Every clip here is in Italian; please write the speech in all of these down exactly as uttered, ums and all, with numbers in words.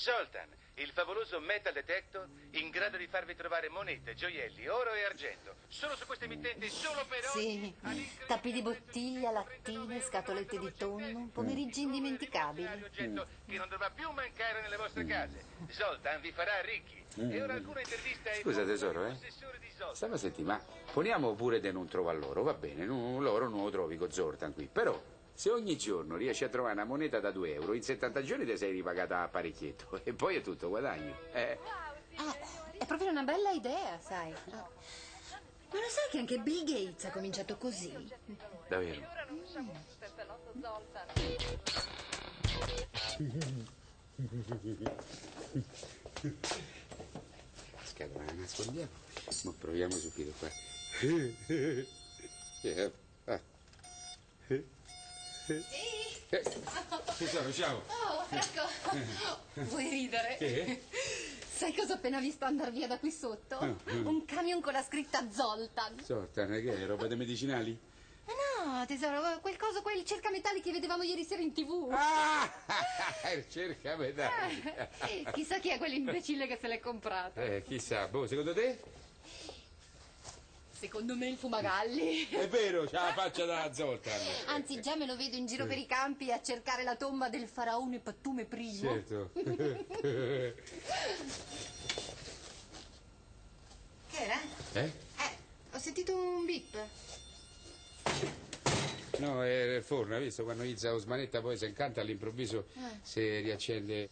Zoltan, il favoloso metal detector in grado di farvi trovare monete, gioielli, oro e argento. Solo su queste emittenti, solo per Sì, tappi di bottiglia, lattine, scatolette di tonno, pomeriggi indimenticabili. oggetto che non dovrà più mancare nelle vostre case. Zoltan vi farà ricchi. E ora alcune interviste ai Scusa tesoro, eh? possessori di Zoltan. Stava a sentire, ma poniamo pure che non trova loro, va bene, non, loro non lo trovi con Zoltan qui, però se ogni giorno riesci a trovare una moneta da due euro, in settanta giorni ti sei ripagata a parecchietto e poi è tutto guadagno. Eh. Ah, è proprio una bella idea, sai. Ah. Ma lo sai che anche Bill Gates ha cominciato così? Davvero? Scatola, la nascondiamo. Ma proviamo subito qua. Yeah. Ah. Sì. Eh, tesoro, ciao. Oh, Franco, vuoi ridere? Che? Sai cosa ho appena visto andare via da qui sotto? Un camion con la scritta Zoltan. Zoltan, che è? Roba dei medicinali? Ma no, tesoro, quel coso, quel cercametalli che vedevamo ieri sera in tv. Ah, il cercametalli. Eh, chissà chi è quell'imbecille che se l'è comprato. Eh, chissà, boh, secondo te? Secondo me il fumagalli. È vero, c'ha la faccia da Zoltan. Anzi, già me lo vedo in giro per i campi a cercare la tomba del faraone Pattume I. Certo. Che era? Eh? Eh, ho sentito un bip. No, è il forno, hai visto? Quando inizia la smanetta poi si incanta all'improvviso Eh. si riaccende.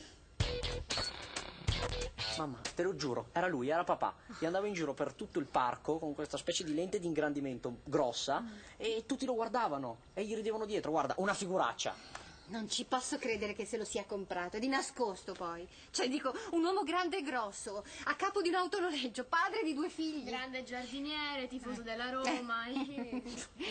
Mamma, te lo giuro, era lui, era papà. E andava in giro per tutto il parco con questa specie di lente di ingrandimento grossa e tutti lo guardavano e gli ridevano dietro, guarda, una figuraccia. Non ci posso credere che se lo sia comprato, è di nascosto poi. Cioè, dico, un uomo grande e grosso, a capo di un autonoleggio, padre di due figli. Grande giardiniere, tifoso della Roma. Eh,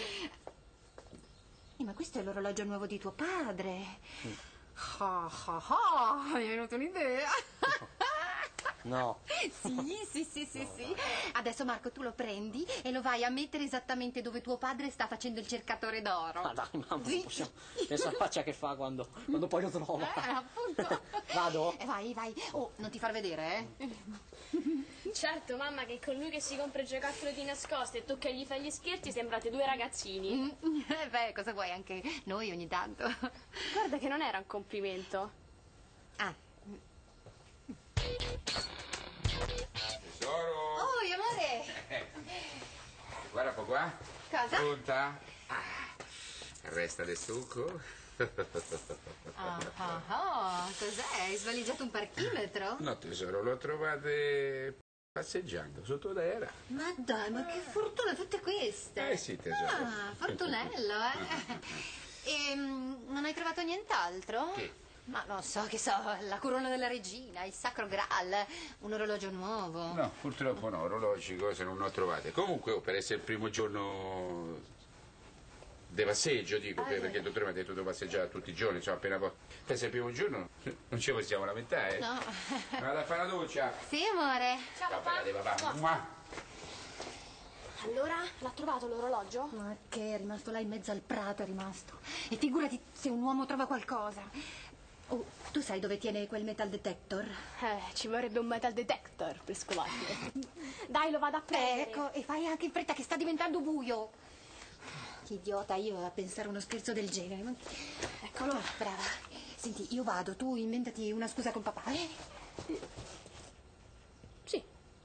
ma questo è l'orologio nuovo di tuo padre. Ah, ah, ah, mi è venuta un'idea. No. Sì, sì, sì, sì, sì. Adesso Marco tu lo prendi e lo vai a mettere esattamente dove tuo padre sta facendo il cercatore d'oro. Ma dai, mamma, Sì. non possiamo. Pensa alla faccia che fa quando, quando poi lo trova. Eh, appunto. Vado? Eh, vai, vai. Oh, non ti far vedere, eh? Certo, mamma, che con lui che si compra i giocattoli di nascosto e tu che gli fai gli scherzi sembrate due ragazzini. Mm, eh, beh, cosa vuoi, anche noi ogni tanto. Guarda che non era un complimento. Ah. Tesoro! Oh, amore! Guarda un po' qua. Cosa? Pronta? Ah, resta del succo. Ah, ah, ah. Cos'è? Hai svaligiato un parchimetro? No tesoro, l'ho trovate passeggiando sotto terra. Ma dai, ma che fortuna tutte queste! Eh sì, tesoro. Ah, fortunello, eh! E mm, non hai trovato nient'altro? Che? Ma non so, che so, la corona della regina, il sacro Graal, un orologio nuovo. No, purtroppo no, orologi, cose non ne ho trovate. Comunque, oh, per essere il primo giorno di passeggio, dico, Ah, perché il dottore mi ha detto che passeggiare tutti i giorni, insomma, appena poi. Per essere il primo giorno non ci possiamo lamentare. No. Vado a fare la doccia. Sì, amore. Ciao Va papà. bene, papà. Mua. Allora, l'ha trovato l'orologio? Ma che è rimasto là in mezzo al prato, è rimasto. E figurati se un uomo trova qualcosa. Oh, tu sai dove tiene quel metal detector? Eh, ci vorrebbe un metal detector per scolarlo. Dai, lo vado a Eh, prendere. ecco, e fai anche in fretta che sta diventando buio. Che idiota io a pensare uno scherzo del genere. Ma... Eccolo, brava. Senti, io vado, tu inventati una scusa con papà, eh? Sì.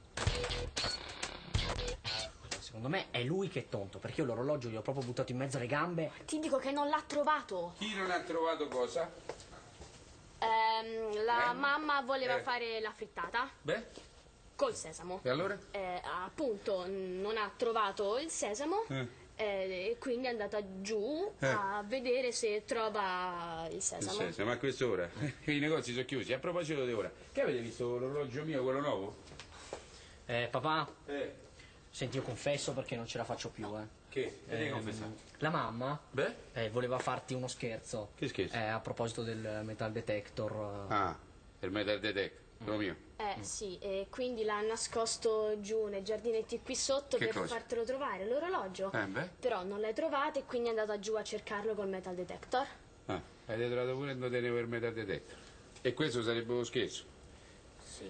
Secondo me è lui che è tonto, perché io l'orologio gli ho proprio buttato in mezzo alle gambe. Ti dico che non l'ha trovato. Chi non ha trovato cosa? Ehm, la Eh? mamma voleva Eh. fare la frittata Beh, col sesamo. e allora? Eh, appunto, non ha trovato il sesamo. Eh. eh, E quindi è andata giù Eh. a vedere se trova il sesamo. Sì, sì, ma a quest'ora i negozi sono chiusi. A proposito di ora, che avete visto l'orologio mio, quello nuovo? Eh, papà, Eh, senti, io confesso perché non ce la faccio più, eh. che? Che devi Ehm, confessare? La mamma Beh? eh, voleva farti uno scherzo. Che scherzo? Eh, a proposito del metal detector. eh. Ah, il metal detector, quello mio. Eh sì, e quindi l'ha nascosto giù nei giardinetti qui sotto Che per cosa? fartelo trovare, l'orologio. Eh, beh. Però non l'hai trovato e quindi è andata giù a cercarlo col metal detector. Ah, avete trovato pure dove tenevo il metal detector. E questo sarebbe uno scherzo? Sì.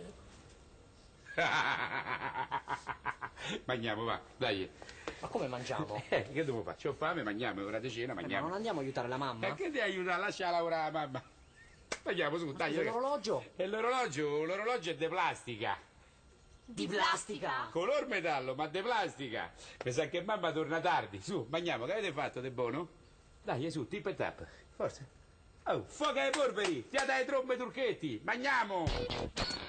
Mangiamo, va, dai. Ma come mangiamo? Eh, che devo fare? C'ho fame, mangiamo, è ora di cena, Eh, ma mangiamo. non andiamo a aiutare la mamma? E che ti aiuta? Lascia lavorare la mamma. Mangiamo su, dai. Scusa, l'orologio? E l'orologio, l'orologio è di plastica. Di plastica? Color metallo, ma di plastica. Mi sa che mamma torna tardi. Su, mangiamo, che avete fatto de buono? Dai, su, tip e tap. Forza. Oh, fuoco ai porperi, fiata ai trombe turchetti. Mangiamo!